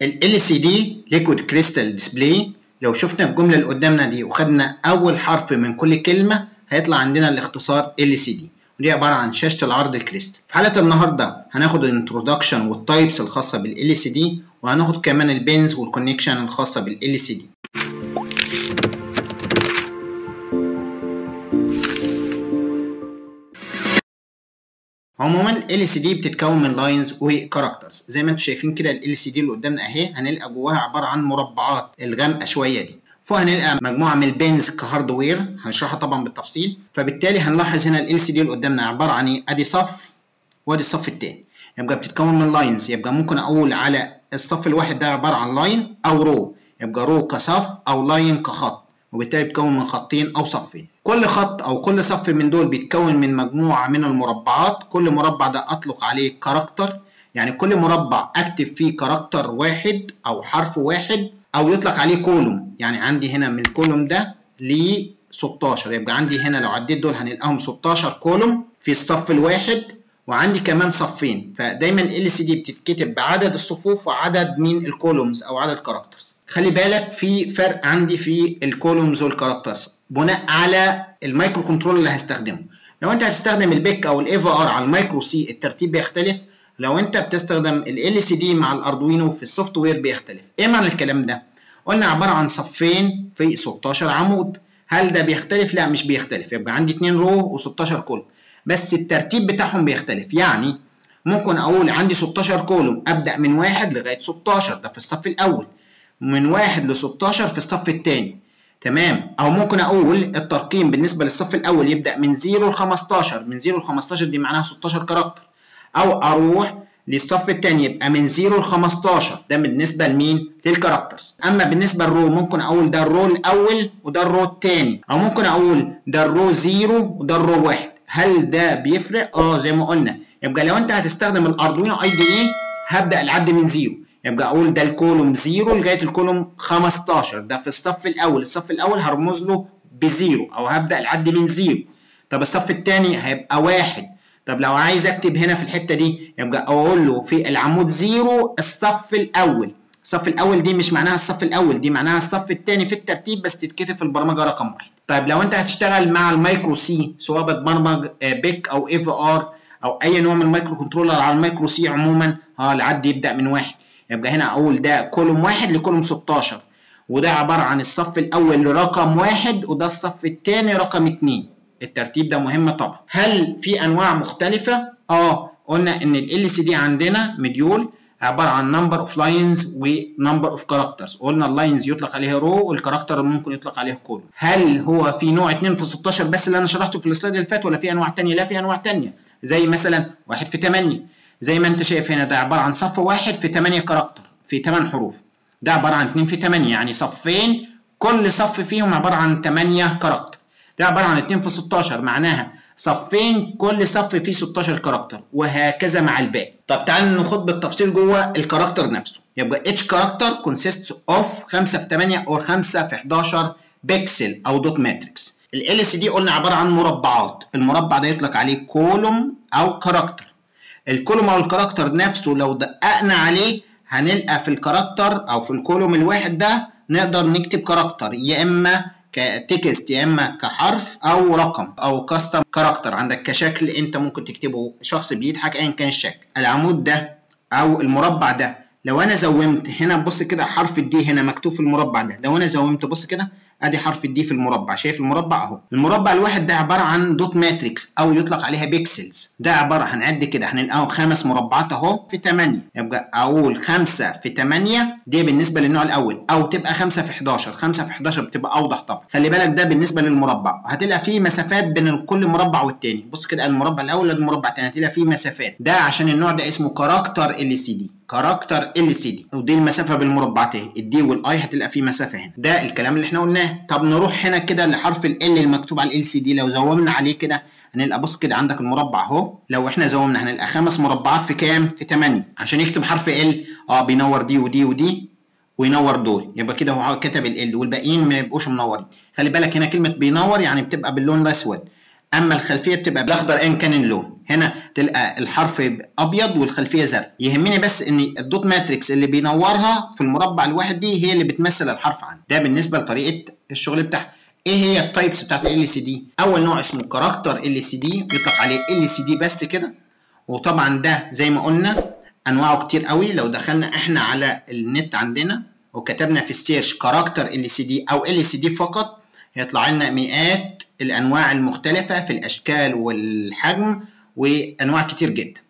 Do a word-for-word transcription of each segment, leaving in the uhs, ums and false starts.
ال إل سي دي Liquid Crystal Display، لو شفنا الجملة اللي قدامنا دي وخدنا أول حرف من كل كلمة هيطلع عندنا الاختصار إل سي دي، ودي عبارة عن شاشة العرض الكريستال. في حالة النهاردة هناخد الانترودكشن والتايبس الخاصة بال إل سي دي، وهناخد كمان البينز والكونكشن الخاصة بال إل سي دي. عموما ال إل سي دي بتتكون من لاينز وكاركترز، زي ما انتم شايفين كده ال إل سي دي اللي قدامنا اهي هنلقى جواها عباره عن مربعات الغامقه شويه دي، فوق هنلقى مجموعه من البينز كهاردوير هنشرحها طبعا بالتفصيل. فبالتالي هنلاحظ هنا ال إل سي دي اللي قدامنا عباره عن ايه؟ ادي صف وادي الصف الثاني، يبقى بتتكون من لاينز. يبقى ممكن اقول على الصف الواحد ده عباره عن لاين او رو، يبقى رو كصف او لاين كخط، وبالتالي بتكون من خطين او صفين. كل خط او كل صف من دول بيتكون من مجموعه من المربعات، كل مربع ده اطلق عليه كاركتر، يعني كل مربع اكتب فيه كاركتر واحد او حرف واحد، او يطلق عليه كولوم. يعني عندي هنا من الكولوم ده ل ستاشر، يبقى عندي هنا لو عديت دول هنلقاهم ستاشر كولوم في الصف الواحد، وعندي كمان صفين. فدايما ال إل سي دي بتتكتب بعدد الصفوف وعدد من الكولومز او عدد كاركترز. خلي بالك في فرق عندي في الكولومز والكاركترز بناء على المايكرو كنترول اللي هستخدمه. لو انت هتستخدم البيك او الاي في ار على المايكرو سي الترتيب بيختلف، لو انت بتستخدم ال إل سي دي مع الاردوينو في السوفت وير بيختلف. ايه معنى الكلام ده؟ قلنا عباره عن صفين في ستاشر عمود، هل ده بيختلف؟ لا مش بيختلف، يبقى عندي اتنين رو و16 كولوم، بس الترتيب بتاعهم بيختلف. يعني ممكن اقول عندي ستاشر كولوم ابدا من واحد لغايه ستاشر، ده في الصف الاول، من واحد ل ستاشر في الصف الثاني، تمام. او ممكن اقول الترقيم بالنسبه للصف الاول يبدا من صفر ل خمستاشر، من صفر ل خمستاشر دي معناها ستاشر كاركتر، او اروح للصف الثاني يبقى من صفر ل خمستاشر، ده بالنسبه لمين؟ للكاركترز. اما بالنسبه للرو ممكن اقول ده الرو الاول وده الرو الثاني، او ممكن اقول ده الرو صفر وده الرو واحد. هل ده بيفرق؟ اه زي ما قلنا. يبقى لو انت هتستخدم الاردوينو اي دي اي هبدا العد من صفر، يبقى اقول ده الكولوم صفر لغايه الكولوم خمستاشر، ده في الصف الاول. الصف الاول هرمز له بزيرو او هبدا العد من زيرو. طب الصف الثاني هيبقى واحد. طب لو عايز اكتب هنا في الحته دي يبقى اقول له في العمود صفر الصف الاول. الصف الاول دي مش معناها الصف الاول، دي معناها الصف الثاني في الترتيب، بس تتكتب في البرمجه رقم واحد. طيب لو انت هتشتغل مع المايكرو سي، سواء بتبرمج بيك او اي في ار او اي نوع من المايكرو كنترولر على المايكرو سي عموما، ها العد يبدا من واحد. يبقى هنا اقول ده كولوم واحد لكولوم ستاشر، وده عباره عن الصف الاول رقم واحد وده الصف الثاني رقم اتنين. الترتيب ده مهم طبعا. هل في انواع مختلفه؟ اه قلنا ان ال إل سي دي عندنا مديول عباره عن نمبر اوف لاينز ونمبر اوف كاركترز. قلنا اللاينز يطلق عليها رو والكاركتر ممكن يطلق عليه كولوم. هل هو في نوع اتنين في ستاشر بس اللي انا شرحته في السلايد اللي فات، ولا في انواع ثانيه؟ لا في انواع ثانيه، زي مثلا واحد في تمانية، زي ما انت شايف هنا ده عباره عن صف واحد في تمانية كاركتر في تمن حروف. ده عباره عن اتنين في تمانية، يعني صفين كل صف فيهم عباره عن تمانية كاركتر. ده عباره عن اتنين في ستاشر، معناها صفين كل صف فيه ستاشر كاركتر، وهكذا مع الباقي. طب تعالوا ناخد بالتفصيل جوه الكاركتر نفسه. يبقى each character consists of خمسة في تمانية او خمسة في حداشر بكسل او دوت ماتريكس. ال إل سي دي قلنا عباره عن مربعات، المربع ده يطلق عليه كولوم او كاركتر. الكولوم او الكاركتر نفسه لو دققنا عليه هنلقى في الكاركتر او في الكولوم الواحد ده نقدر نكتب كاركتر، يا اما كتكست يا اما كحرف او رقم او كاستم كاركتر. عندك كشكل انت ممكن تكتبه شخص بيضحك ايا كان الشكل. العمود ده او المربع ده لو انا زومت هنا، بص كده حرف الدي هنا مكتوب في المربع ده، لو انا زومت بص كده ادي حرف الدي في المربع، شايف المربع اهو. المربع الواحد ده عباره عن دوت ماتريكس او يطلق عليها بيكسلز. ده عباره هنعد كده هنلقاه خمس مربعات اهو في تمانية، يبقى اقول خمسة في تمانية دي بالنسبه للنوع الاول، او تبقى خمسة في حداشر. خمسة في حداشر بتبقى اوضح طبعا. خلي بالك ده بالنسبه للمربع، هتلقى فيه مسافات بين كل مربع والتاني. بص كده المربع الاول للمربع الثاني هتلاقي فيه مسافات، ده عشان النوع ده اسمه كاركتر إل سي دي. كاركتر إل سي دي، ودي المسافه بالمربعات اهي، الدي والاي هتلقى فيه مسافه هنا. ده الكلام اللي احنا قلناه. طب نروح هنا كده لحرف ال L المكتوب على ال إل سي دي، لو زومنا عليه كده هنلقى بص كده عندك المربع اهو، لو احنا زومنا هنلقى خمس مربعات في كام؟ في تمانية. عشان يكتب حرف ال اه بينور دي ودي ودي وينور دول، يبقى كده هو كتب ال والباقيين ما يبقوش منورين. خلي بالك هنا كلمه بينور يعني بتبقى باللون الاسود، اما الخلفيه بتبقى بالاخضر ايا كان اللون. هنا تلقى الحرف ابيض والخلفيه زرق. يهمني بس ان الدوت ماتريكس اللي بينورها في المربع الواحد دي هي اللي بتمثل الحرف عندي. ده بالنسبه لطريقه الشغل بتاعها. ايه هي التايبس بتاعت ال سي دي؟ اول نوع اسمه كاركتر ال سي دي، بيطلق عليه ال سي دي بس كده. وطبعا ده زي ما قلنا انواعه كتير قوي. لو دخلنا احنا على النت عندنا وكتبنا في السيرش كاركتر ال سي دي او ال سي دي فقط، هيطلع لنا مئات الانواع المختلفه في الاشكال والحجم وانواع كتير جدا.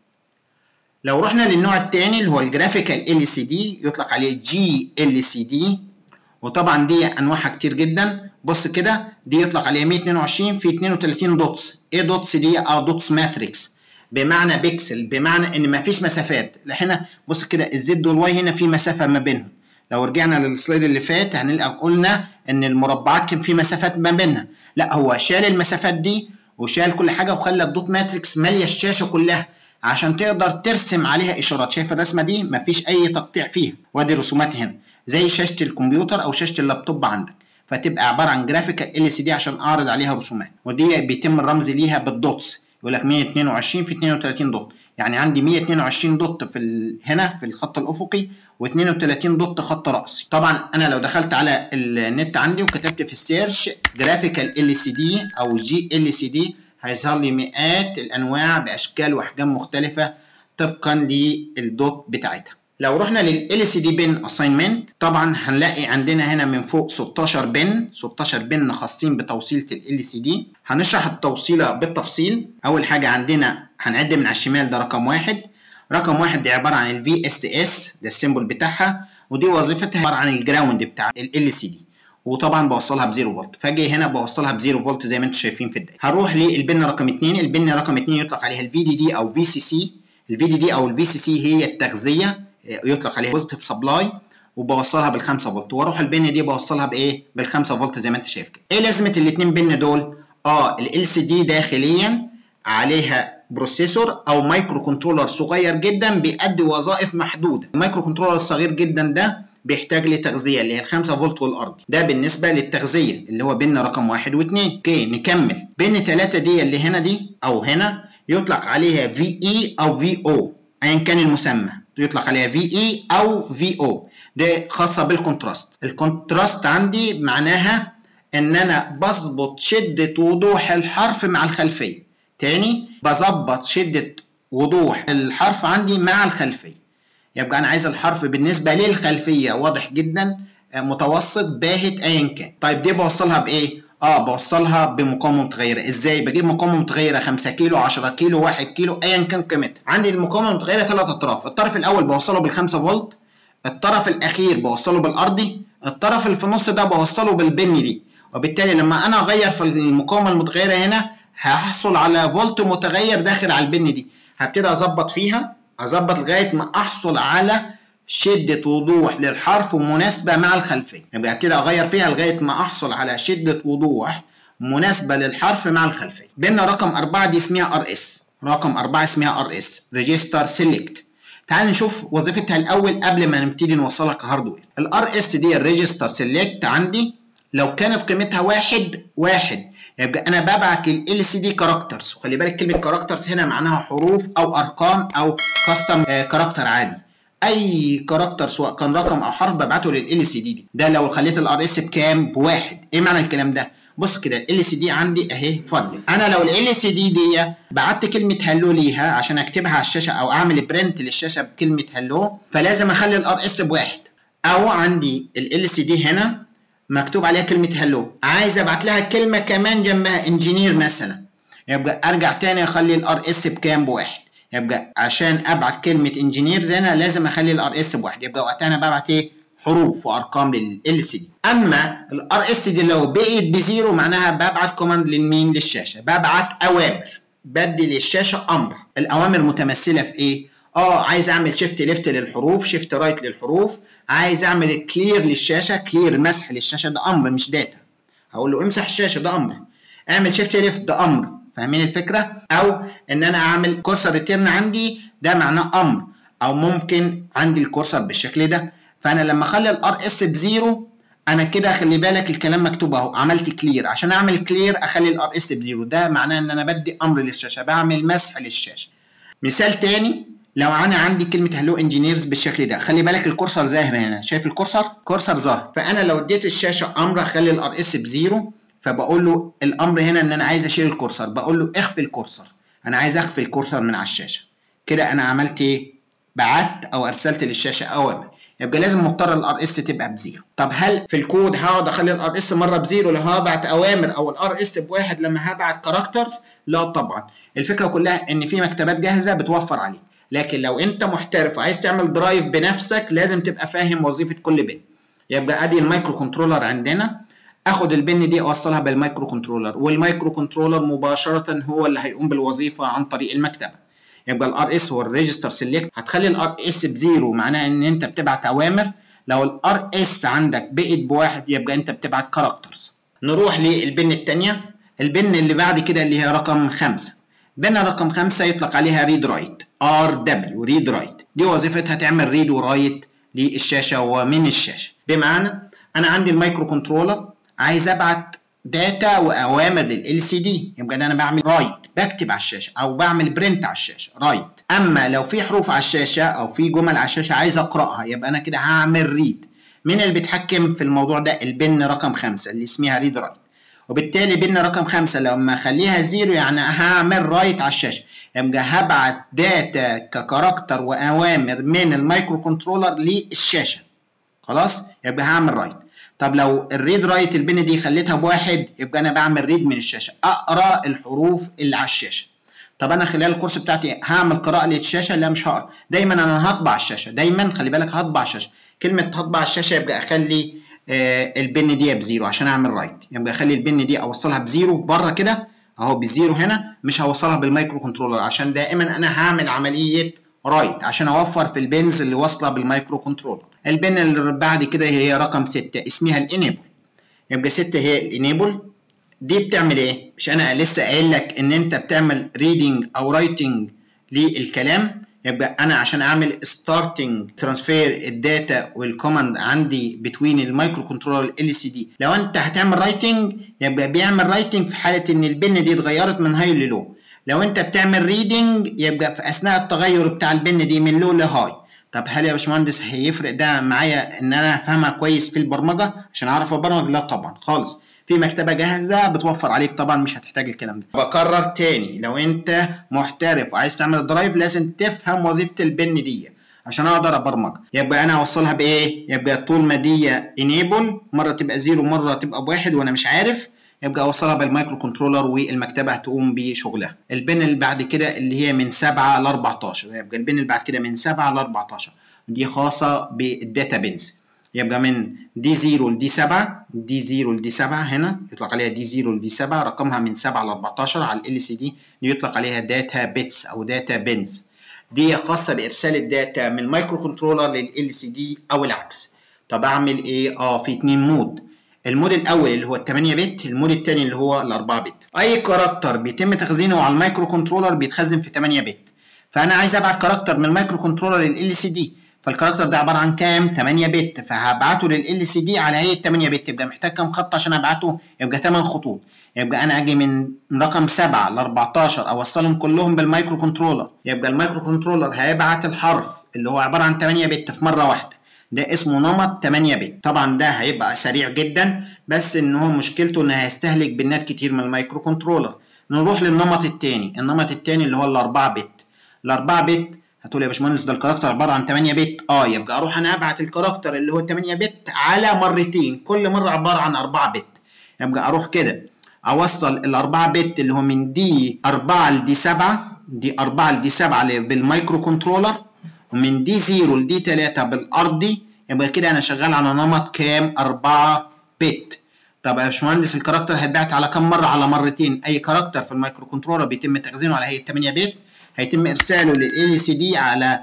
لو رحنا للنوع الثاني اللي هو الجرافيكال ال سي دي، يطلق عليه جي ال سي دي، وطبعا دي انواعها كتير جدا. بص كده، دي يطلق عليها مية واتنين وعشرين في اتنين وتلاتين دوتس. ايه دوتس دي؟ اه دوتس ماتريكس، بمعنى بيكسل، بمعنى ان مفيش مسافات. هنا بص كده الزد والواي هنا في مسافه ما بينهم. لو رجعنا للسلايد اللي فات هنلقى قلنا ان المربعات كان في مسافات ما بينها، لا هو شال المسافات دي وشال كل حاجه وخلى الدوت ماتريكس ماليه الشاشه كلها عشان تقدر ترسم عليها اشارات. شايف الرسمه دي؟ مفيش اي تقطيع فيها، وادي الرسومات هنا زي شاشه الكمبيوتر او شاشه اللابتوب عندك، فتبقى عباره عن جرافيكال ال سي دي عشان اعرض عليها رسومات. ودي بيتم الرمز ليها بالدوتس، يقول لك مية واتنين وعشرين في اتنين وتلاتين دوت، يعني عندي مية واتنين وعشرين دوت في ال... هنا في الخط الافقي واتنين وتلاتين دوت خط راسي. طبعا انا لو دخلت على النت عندي وكتبت في السيرش جرافيكال ال سي دي او جي ال سي دي، هيظهر لي مئات الانواع باشكال واحجام مختلفه طبقا للدوت بتاعتها. لو رحنا لل سي دي بن اساينمنت، طبعا هنلاقي عندنا هنا من فوق ستاشر بن، ستاشر بن خاصين بتوصيله ال سي دي. هنشرح التوصيله بالتفصيل. اول حاجه عندنا هنعد من على الشمال، ده رقم واحد. رقم واحد دي عباره عن الفي اس اس، ده السيمبل بتاعها، ودي وظيفتها عباره عن الجراوند بتاع ال سي دي، وطبعا بوصلها بزيرو فولت. فاجي هنا بوصلها بزيرو فولت زي ما انتم شايفين في الدايره. هروح للبن رقم اتنين. البن رقم اتنين يطلق عليها الفي دي دي او في سي سي. الفي دي دي او الفي سي سي هي التغذيه، يطلق عليها بوزيتيف سبلاي، وبوصلها بالخمسة فولت. واروح البن دي بوصلها بايه؟ بالخمسة فولت زي ما انت شايف كده. ايه لازمه الاثنين بن دول؟ اه ال سي دي داخليا عليها بروسيسور او مايكرو كنترولر صغير جدا بيأدي وظائف محدوده. المايكرو كنترولر الصغير جدا ده بيحتاج لتغذيه اللي هي الخمسة فولت والارض. ده بالنسبه للتغذيه اللي هو بن رقم واحد واثنين. اوكي نكمل. بن ثلاثة دي اللي هنا دي او هنا يطلق عليها في اي او في او ايا كان المسمى، يطلق عليها في اي او في او. ده خاصه بالكونتراست. الكونتراست عندي معناها ان انا بظبط شده وضوح الحرف مع الخلفيه. تاني، بظبط شده وضوح الحرف عندي مع الخلفيه. يبقى انا عايز الحرف بالنسبه للخلفيه واضح جدا، متوسط، باهت، ايا كان. طيب دي بوصلها بايه؟ اه بوصلها بمقاومه متغيره. ازاي؟ بجيب مقاومه متغيره خمسة كيلو، عشرة كيلو، واحد كيلو، ايا كان قيمتها. عندي المقاومه المتغيره ثلاث اطراف. الطرف الاول بوصله بالخمسة فولت، الطرف الاخير بوصله بالارضي، الطرف اللي في النص ده بوصله بالبني دي. وبالتالي لما انا اغير في المقاومه المتغيره هنا هحصل على فولت متغير داخل على البن دي. هبتدي اظبط فيها، اظبط لغايه ما احصل على شدة وضوح للحرف مناسبة مع الخلفية. يبقى ابتدي اغير فيها لغاية ما احصل على شدة وضوح مناسبة للحرف مع الخلفية. بينا رقم أربعة دي اسمها ار اس. رقم أربعة اسمها ار اس ريجستر سيلكت. تعال نشوف وظيفتها الاول قبل ما نبتدي نوصلها كهاردوير. الار اس دي الريجستر سيلكت عندي لو كانت قيمتها واحد واحد، يبقى انا ببعت لل سي دي كاركترز. وخلي بالك كلمة كاركترز هنا معناها حروف او ارقام او كاستم كاركتر عادي. اي كاركتر سواء كان رقم او حرف ببعته لل سي دي دي. ده لو خليت الار اس بكام؟ بواحد. ايه معنى الكلام ده؟ بص كده ال سي دي عندي اهي فاضيه. انا لو ال سي دي دي بعت كلمه هلو ليها عشان اكتبها على الشاشه او اعمل برنت للشاشه بكلمه هلو، فلازم اخلي الار اس بواحد. او عندي ال سي دي هنا مكتوب عليها كلمه هلو، عايز ابعت لها كلمه كمان جنبها انجينير مثلا، يبقى ارجع تاني اخلي الار اس بكام؟ بواحد. يبقى عشان ابعت كلمه انجينير هنا لازم اخلي الار اس بواحد. يبقى وقتها انا ببعت ايه؟ حروف وارقام لل سي دي. اما الار اس دي لو بقيت بزيرو معناها ببعت كوماند لمين؟ للشاشه، ببعت اوامر، بدي للشاشه امر. الاوامر متمثله في ايه؟ اه عايز اعمل شيفت ليفت للحروف، شيفت رايت للحروف، عايز اعمل كلير للشاشه، كلير مسح للشاشه، ده امر مش داتا. هقول له امسح الشاشه، ده امر. اعمل شيفت ليفت، ده امر. فاهمين الفكره؟ او ان انا اعمل كورسر ريتيرن عندي، ده معناه امر. او ممكن عندي الكورسر بالشكل ده. فانا لما اخلي الار اس بزيرو انا كده خلي بالك الكلام مكتوب اهو، عملت كلير. عشان اعمل كلير اخلي الار اس بزيرو، ده معناه ان انا بدي امر للشاشه، بعمل مسح للشاشه. مثال تاني، لو انا عندي كلمه هلو انجينيرز بالشكل ده، خلي بالك الكورسر ظاهر هنا، شايف الكورسر؟ كورسر ظاهر. فانا لو اديت الشاشه امر اخلي الار اس بزيرو، فبقول له الامر هنا ان انا عايز اشيل الكورسر، بقول له اخفي الكورسر، انا عايز اخفي الكورسر من على الشاشه. كده انا عملت ايه؟ بعت او ارسلت للشاشه اوامر. يبقى لازم مضطر الار اس تبقى بزيرو. طب هل في الكود هقعد اخلي الار اس مره بزيرو لو هبعت اوامر، او الار اس بواحد لما هبعت كاركترز؟ لا طبعا. الفكره كلها ان في مكتبات جاهزه بتوفر عليك، لكن لو انت محترف وعايز تعمل درايف بنفسك لازم تبقى فاهم وظيفه كل بن. يبقى ادي المايكرو كنترولر عندنا، اخد البن دي اوصلها بالمايكرو كنترولر، والمايكرو كنترولر مباشره هو اللي هيقوم بالوظيفه عن طريق المكتبه. يبقى الار اس هو الريجستر سيلكت، هتخلي الار اس بزيرو معناه ان انت بتبعت اوامر. لو الار اس عندك بقت بواحد يبقى انت بتبعت كاركترز. نروح للبن الثانيه، البن اللي بعد كده اللي هي رقم خمسة. بن رقم خمسة يطلق عليها ريد رايت، ار دبليو ريد رايت. دي وظيفتها تعمل ريد ورايت للشاشه ومن الشاشه. بمعنى انا عندي المايكرو كنترولر عايز ابعت داتا واوامر لل سي دي، يبقى انا بعمل رايت، بكتب على الشاشه او بعمل برنت على الشاشه رايت. اما لو في حروف على الشاشه او في جمل على الشاشه عايز اقراها، يبقى انا كده هعمل ريد. مين اللي بيتحكم في الموضوع ده؟ البن رقم خمسة اللي اسمها ريد رايت. وبالتالي بن رقم خمسة لما اخليها زيرو يعني هعمل رايت على الشاشه، يبقى هبعت داتا ككاركتر واوامر من المايكرو كنترولر للشاشه. خلاص؟ يبقى هعمل رايت. طب لو الريد رايت البن دي خليتها بواحد، يبقى انا بعمل ريد من الشاشه، اقرا الحروف اللي على الشاشه. طب انا خلال الكورس بتاعتي هعمل قراءه للشاشه؟ لا مش هقرا، دايما انا هطبع الشاشه، دايما خلي بالك هطبع الشاشه. كلمه هطبع الشاشه يبقى اخلي آه البن دي بزيرو عشان اعمل رايت، يبقى اخلي البن دي اوصلها بزيرو بره كده اهو، بزيرو هنا، مش هوصلها بالمايكرو كنترولر عشان دائما انا هعمل عمليه رايت عشان اوفر في البنز اللي واصله بالمايكرو كنترولر. البن اللي بعد كده هي رقم ستة اسمها الانيبل. يبقى ستة هي الانيبل. دي بتعمل ايه؟ مش انا لسه قايل لك ان انت بتعمل ريدنج او رايتنج للكلام؟ يبقى انا عشان اعمل ستارتنج ترانسفير الداتا والكوماند عندي بتوين المايكرو كنترولر ال سي دي، لو انت هتعمل رايتنج يبقى بيعمل رايتنج في حاله ان البن دي اتغيرت من هاي للو. لو انت بتعمل ريدنج يبقى في اثناء التغير بتاع البن دي من لو لهاي. طب هل يا باشمهندس هيفرق ده معايا ان انا افهمها كويس في البرمجه عشان اعرف ابرمج؟ لا طبعا خالص، في مكتبه جاهزه بتوفر عليك طبعا، مش هتحتاج الكلام ده. بكرر تاني، لو انت محترف وعايز تعمل درايف لازم تفهم وظيفه البن دي عشان اقدر ابرمج. يبقى انا اوصلها بايه؟ يبقى طول ما دي انيبل مره تبقى زيرو مره تبقى بواحد وانا مش عارف، يبقى اوصلها بالمايكرو كنترولر والمكتبه هتقوم بشغلها. البن اللي بعد كده اللي هي من سبعة ل أربعتاشر، يبقى البن اللي بعد كده من سبعة ل أربعتاشر دي خاصه بالداتا بنز. يبقى من دي صفر ل دي سبعة، دي صفر ل دي سبعة هنا يطلق عليها دي صفر ل دي سبعة، رقمها من سبعة ل أربعتاشر على ال سي دي، دي يطلق عليها داتا بيتس او داتا بنز. دي خاصه بارسال الداتا من المايكرو كنترولر لل سي دي او العكس. طب اعمل ايه؟ اه في اتنين مود. المود الاول اللي هو التمانية بت، المود الثاني اللي هو الأربعة بت. اي كاركتر بيتم تخزينه على المايكرو كنترولر بيتخزن في تمانية بت. فانا عايز ابعت كاركتر من المايكرو كنترولر لل سي دي، فالكاركتر ده عباره عن كام؟ تمانية بت، فهبعته لل سي دي على هيئه تمانية بت. يبقى محتاج كام خط عشان ابعته؟ يبقى تمن خطوط. يبقى انا اجي من رقم سبعة ل أربعتاشر اوصلهم كلهم بالمايكرو كنترولر، يبقى المايكرو كنترولر هيبعت الحرف اللي هو عباره عن تمانية بت في مره واحده، ده اسمه نمط تمانية بت. طبعا ده هيبقى سريع جدا، بس ان هو مشكلته انه هيستهلك بنات كتير من المايكرو كنترولر. نروح للنمط الثاني، النمط الثاني اللي هو الأربعة بت. الأربعة بت هتقول يا باشمهندس ده الكاركتر عباره عن تمانية بت، اه يبقى اروح انا ابعت الكاركتر اللي هو تمانية بت على مرتين، كل مره عباره عن أربعة بت. يبقى اروح كده اوصل الأربعة بت اللي هو من دي أربعة ل دي سبعة، دي أربعة ل دي سبعة بالمايكرو كنترولر، ومن دي صفر ل دي تلاتة بالارضي. يبقى كده انا شغال على نمط كام؟ أربعة بت. طب يا باشمهندس الكاركتر هيتبعت على كام مره؟ على مرتين. اي كاركتر في المايكرو كنترولر بيتم تخزينه على هيئه تمانية بت هيتم ارساله لل سي دي على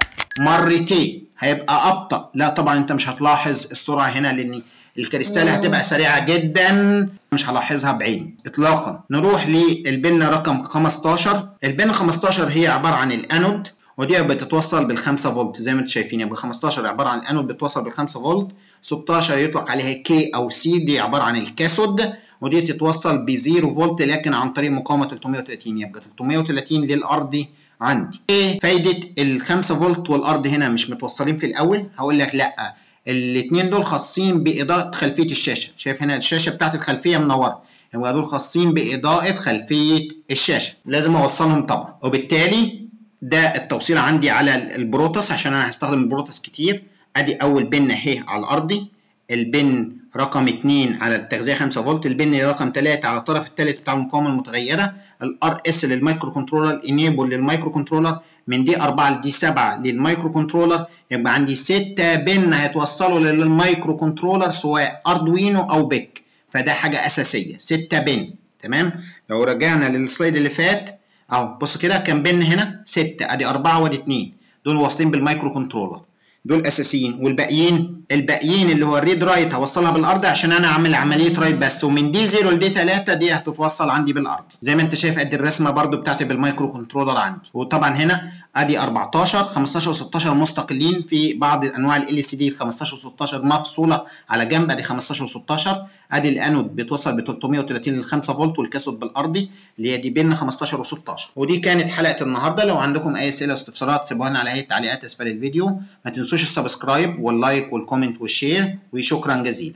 مرتين، هيبقى ابطا. لا طبعا انت مش هتلاحظ السرعه هنا لان الكريستاله هتبقى سريعه جدا، مش هلاحظها بعيني اطلاقا. نروح للبن رقم خمستاشر. البن خمستاشر هي عباره عن الانود، ودي بتتوصل بال خمسة فولت زي ما انتم شايفين. يبقى خمستاشر عباره عن الانود بتتوصل بال خمسة فولت، ستاشر يطلق عليها كي او سي دي عباره عن الكاثود، ودي تتوصل ب صفر فولت لكن عن طريق مقاومه تلتمية وتلاتين. يبقى تلتمية وتلاتين للارضي عندي. ايه فايده ال خمسة فولت والارض هنا مش متوصلين في الاول؟ هقول لك لا، الاثنين دول خاصين باضاءه خلفيه الشاشه. شايف هنا الشاشه بتاعت الخلفيه منوره، يبقى دول خاصين باضاءه خلفيه الشاشه، لازم اوصلهم طبعا. وبالتالي ده التوصيل عندي على البروتوس عشان انا هستخدم البروتوس كتير. ادي اول بن اهي على الارضي، البن رقم اتنين على التغذيه خمسة فولت، البن رقم تلاتة على الطرف الثالث بتاع المقاومه المتغيره، الار اس للمايكرو كنترولر، انيبل للمايكرو كنترولر، من دي أربعة لدي سبعة للمايكرو كنترولر. يبقى عندي ستة بن هيتوصلوا للمايكرو كنترولر سواء اردوينو او بيك، فده حاجه اساسيه، ستة بن. تمام. لو رجعنا للسلايد اللي فات اهو بص كده كام بن هنا؟ ستة، ادي أربعة وادي اتنين، دول واصلين بالمايكرو كنترولر، دول اساسيين. والباقيين الباقيين اللي هو الريد رايت هوصلها بالارض عشان انا اعمل عمليه رايت بس، ومن دي صفر لدي تلاتة دي هتتوصل عندي بالارض زي ما انت شايف. ادي الرسمه برده بتاعتي بالمايكرو كنترولر عندي. وطبعا هنا ادي أربعتاشر خمستاشر وستاشر مستقلين، في بعض انواع ال سي دي خمستاشر وستاشر مفصوله على جنب، ادي خمستاشر وستاشر. ادي الانود بيتوصل ب تلتمية وتلاتين لل خمسة فولت، والكاثود بالارضي اللي هي دي بين خمستاشر وستاشر. ودي كانت حلقه النهارده. لو عندكم اي اسئله واستفسارات سيبوها لنا على هيئه تعليقات اسفل الفيديو. ما تنسوش السبسكرايب واللايك والكومنت والشير، وشكرا جزيلا.